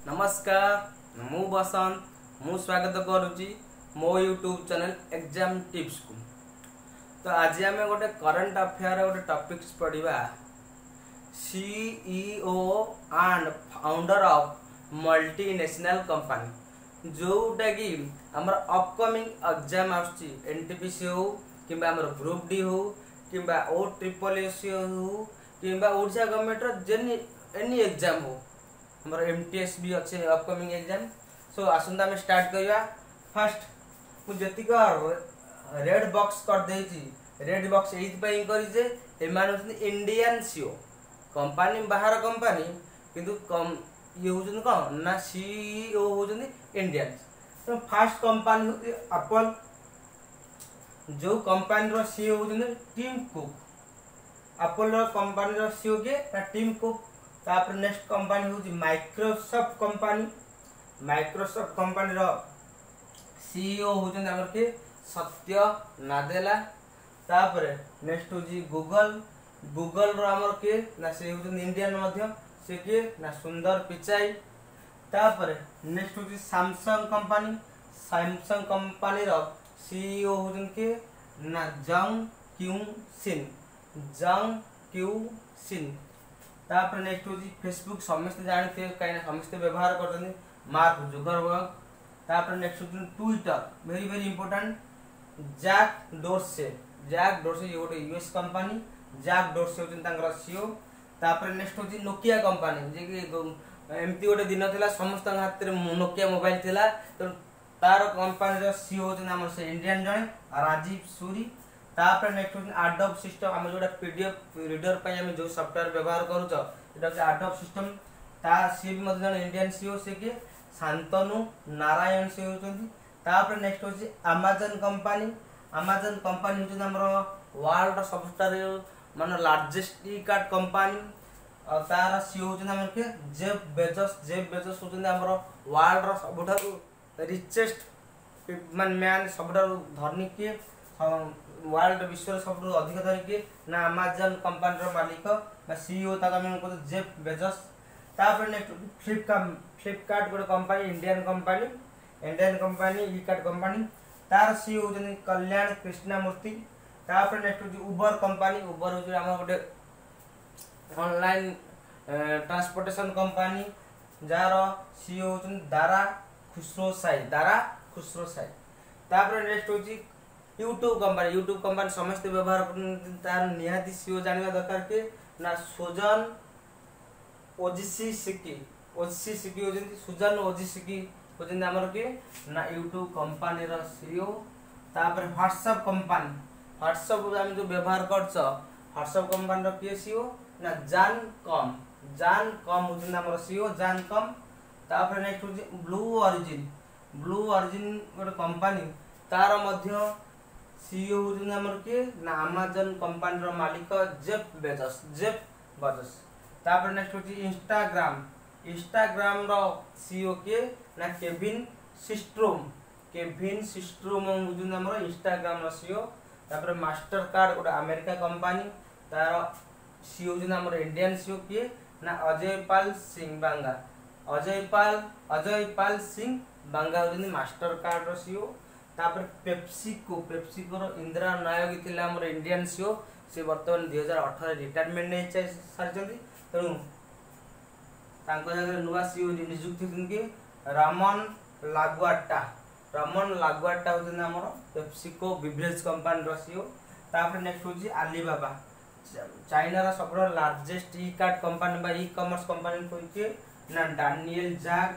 नमस्कार मु बसंत मु स्वागत करुच्ची मो यूट्यूब चैनल एग्जाम टिप्स को। तो आज आम गोटे करंट अफेयर गोटे टॉपिक्स पढ़ा CEO and founder of multinational company जोटा कि आमर अपकमिंग एग्जाम आसुची एनटीपीसी हो कि ग्रुप डी हो कि OSSC हो कि ओडिशा गवर्नमेंट एनी एग्जाम हो हमर एमटीएस भी अच्छे अपकमिंग एग्जाम। सो आसंता में स्टार्ट करिया। फर्स्ट मु जति का रेड बॉक्स कर देची रेड बॉक्स एइथ पई करी जे एमान इंडियन सीओ कंपनी बाहर कंपनी किंतु कम ये होजन कोन ना सीईओ होजन इंडियन। तो फर्स्ट कंपनी होती एप्पल जो कंपनी रो सीईओ होजन टिम कुक। एप्पल रो कंपनी रो सीईओ के ना टिम कुक। तापर नेक्स्ट कंपनी होची माइक्रोसॉफ्ट कंपनी। माइक्रोसॉफ्ट कंपनी रो सीईओ होचन हमर के सत्य नादेला। तापर नेक्स्ट होची गूगल। गूगल रो हमर के ना से होचन इंडियन मध्य से के ना सुंदर पिचाई। तापर नेक्स्ट होची सैमसंग कंपनी। सैमसंग कंपनी रो सीईओ होचन के ना जंग क्यू सिन। जंग क्यू सिन। तापर नेक्स्ट होची फेसबुक समस्त जानते कहीं समस्त व्यवहार करते मार्क जुकरबर्ग। तापर नेक्स्ट होची Twitter very very important Jack Dorsey. Jack Dorsey ये गोटे यूएस कंपनी। जैक डोर्से होचन तांकर सीईओ। तापर नेक्स्ट होची नोकिया कंपनी जे कि एमती गोटे दिन थिला समस्त हाथ में नोकिया मोबाइल थिला। तो तार कंपनी रो सीईओ होचन हमर से इंडियन जने राजीव सूरी। तापर नेक्स्ट होचन एडोब सिस्टम हम जोटा पीडीएफ रीडर पई हम जो सॉफ्टवेयर व्यवहार करूछ एटा से एडोब सिस्टम ता सी भी मधे इंडियन सीईओ से के शांतनु नारायण से होचंती। तापर नेक्स्ट होची अमेज़न कंपनी। अमेज़न कंपनी होचन हमर वर्ल्ड सबसे माने लार्जेस्ट ई कार्ड कंपनी और तार सीईओ होचन हमर के जेफ बेजोस। जेफ बेजोस होचन हमर वर्ल्ड रो सबठारु रिचेस्ट मैन सबठारु धनी के वर्ल्ड विश्व सब अधिक धरिके ना अमेज़न कंपनी रो मालिक ना सीईओ ताका हम को जेफ बेजोस। तापर नेक्स्ट फ्लिपकार्ट। फ्लिपकार्ट गोटे company Indian company. Indian company e card company तार सीईओ जने कल्याण कृष्णमूर्ति। तापर नेक्स्ट होची उबर कंपनी। उबर होची हम गोटे ऑनलाइन ट्रांसपोर्टेशन कंपनी जार सीईओ होचन Dara Khosrowshahi. Dara Khosrowshahi. तापर नेक्स्ट होची यूट्यूब कंपनी। यूट्यूब कंपनी समस्त व्यवहार तार निहाती सीईओ जानिबा दरकार के ना सुजन ओजीसी सिकी। ओजीसी सिकी होजंती सुजन ओजीसी सिकी होजंती हमर के ना यूट्यूब कंपनी रो सीईओ। तापर व्हाट्सएप कंपनी। व्हाट्सएप हम जो व्यवहार करछ व्हाट्सएप कंपनी रो के सीईओ ना जान कम। जान कम होजंती हमर सीईओ जान कम। तापर नेक्स्ट होजी ब्लू ओरिजिन। ब्लू ओरिजिन गोटे कंपनी तार मध्य सीईओ होजन हमर के ना अमेज़न कंपनी रो मालिक जेफ बेजोस। Jeff Bezos. तापर नेक्स्ट होची इंस्टाग्राम। इंस्टाग्राम रो सीईओ के ना केविन सिस्ट्रोम। केविन सिस्ट्रोम होजन हमर इंस्टाग्राम रो सीईओ। तापर मास्टर कार्ड गोटे अमेरिका कंपनी तार सीईओ होजन हमर इंडियन सीईओ के ना अजय पाल सिंह बांगा। अजय पाल सिंह बांगा होजन मास्टर कार्ड रो सीईओ। तापर पेप्सिको। पेप्सिको रो इंदिरा नायक थिला हमर इंडियन सीईओ से वर्तमान 2018 रिटायरमेंट नै सारचंती। तेणु तांको जगह नुवा सीईओ नियुक्त होतन के रामन लागवाटा। रामन लागवाटा होतन हमर पेप्सिको बिवरेज कंपनी रो सीईओ। तापर नेक्स्ट होजी अलीबाबा। चाइना रा सबरो लार्जेस्ट ई कार्ड कंपनी बा ई कॉमर्स कंपनी कोइ के ना डानियल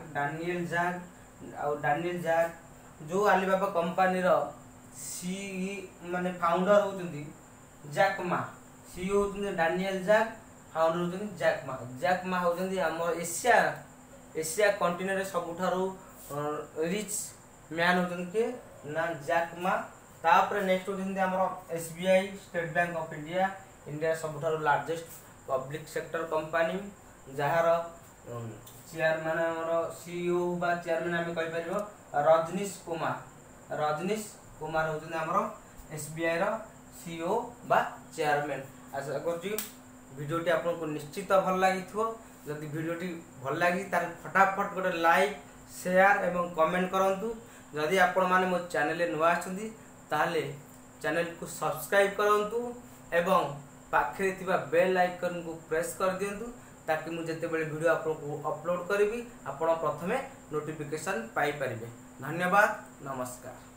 जाग जो अलीबाबा कंपनी रो सीई माने फाउंडर होचंती जैक मा। सीईओ होचंती डानियल जाग। फाउंडर होचंती जैक मा। जैक मा होचंती हमर एशिया कंटिनेंट रे सबठारु रिच मैन होचंती के ना जैक मा। तापर नेक्स्ट होचंती हमर SBI State Bank of India. India सबठारु लार्जेस्ट पब्लिक सेक्टर कंपनी जहार चेयरमैन हमर सीईओ बा चेयरमैन हम कहि परिबो रजनीश कुमार। रजनीश कुमार होचंती हमर एसबीआई रो सीईओ बा चेयरमैन। आशा करछि वीडियोटी आपको निश्चित भल लगी जदि वीडियोटी भल लगी तार फटाफट गोटे लाइक शेयर एवं कमेंट करंतु। जदि आपण माने मो चैनल नुआ आछंती ताले चैनल को सब्सक्राइब करंतु एवं पाखे थिबा बेल आइकन को प्रेस कर दियंतु ताकि मु जते बेले वीडियो आपको अपलोड करी आपण प्रथमे नोटिफिकेशन पाई परिबे। धन्यवाद, नमस्कार।